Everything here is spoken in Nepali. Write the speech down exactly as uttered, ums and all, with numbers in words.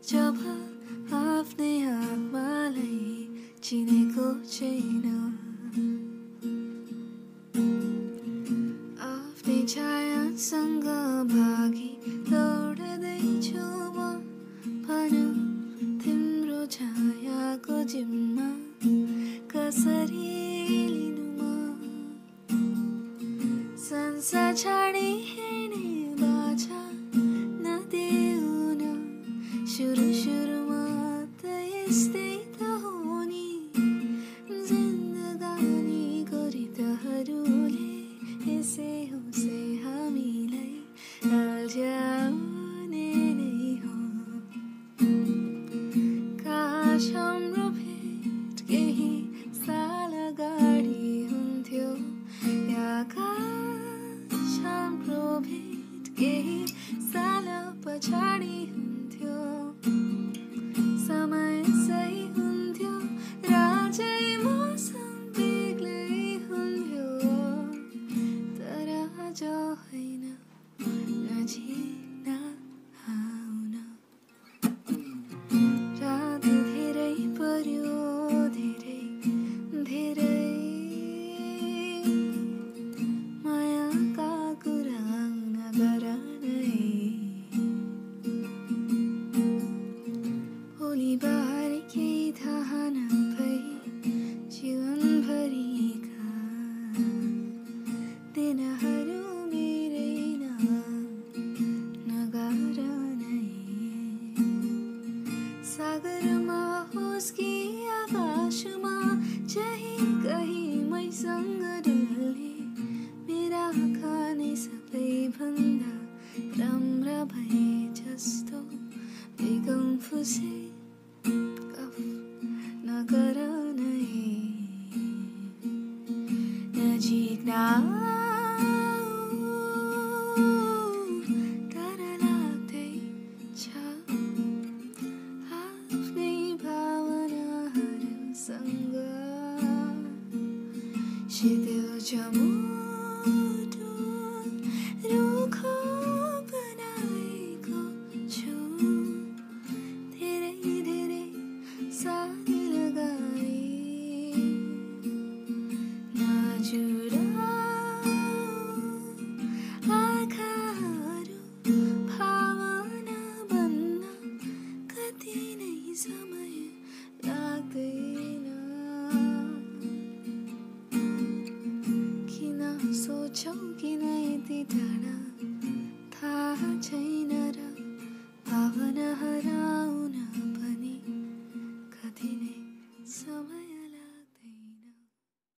जब आफ्नै आत्मालाई चिनेको छैन, आफ्नै छायासँग भागी दौड्दैछु म, भन तिम्रो छायाको जिम्मा कसरी लिनु म। संसार छाडी हिँड्ने बाछा नदेऊ न, सुरु सुरुमा त यस्तै त हो नि, जिन्दगानीको रितहरूले यसै होसै हामीलाई अल्झाउने नै हो। काश हाम्रो भेट केही साल अगाडि हुन्थ्यो, या काश हाम्रो भेट केही साल पछाडि हुन्थ्यो। समय सही हुन्थ्यो र अझै मौसम बेग्लै हुन्थ्यो, तर आज होइन नजिक नआउन। रात धेरै पर्यो, धेरै धेरै मायाका कुरा नगर नै, भोलि बारे केही थाहा नभई जीवनभरिका दिनहरू मेरै नगर नै। सागरमा होस् कि आकाशमा चाहिँ कहीँ मैसँग डुल्ने, मेरा आँखा नै सबैभन्दा राम्रा भए जस्तो बेगौँ फुसे गफ नगर नै। नजिक नआऊ, डर लाग्दैछ आफ्नै भावनाहरूसँग, सिधो मुटु रुखो बनाएको छु, धेरै धेरै साथ लगाई नजुराऊ, आँखाहरू भावना बन्न कति नै समय